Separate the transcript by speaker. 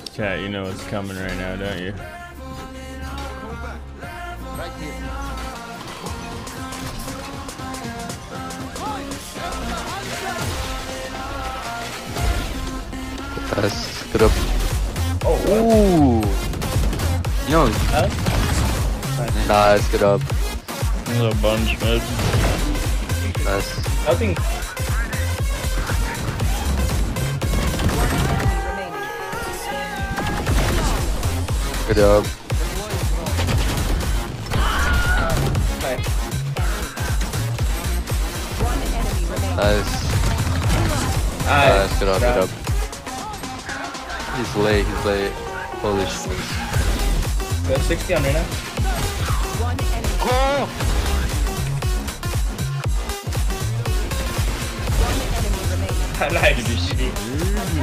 Speaker 1: Chat, you know what's coming right now, don't you?
Speaker 2: Right here.
Speaker 3: That's good up.
Speaker 2: Oh,
Speaker 3: Ooh. Yo. Nice, good up.
Speaker 1: A little bunch mid.
Speaker 3: Nice.
Speaker 2: I think.
Speaker 3: Good up. Nice. Nice, good up, good up. He's late, Holy shit.
Speaker 2: There's 60 on right now.
Speaker 3: Oh!
Speaker 2: Nice.